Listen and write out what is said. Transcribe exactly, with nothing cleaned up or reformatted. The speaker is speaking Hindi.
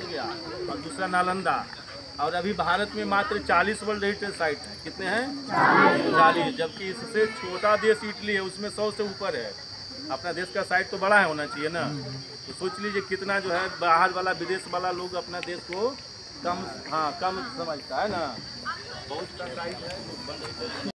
गया और दूसरा नालंदा। और अभी भारत में मात्र चालीस वर्ल्ड हेरिटेज साइट है। कितने हैं? चालीस। जबकि इससे छोटा देश इटली है, उसमें सौ से ऊपर है। अपना देश का साइट तो बड़ा है होना चाहिए ना। तो सोच लीजिए कितना जो है बाहर वाला विदेश वाला लोग अपना देश को कम हाँ कम समझता है ना। बहुत सा साइट है।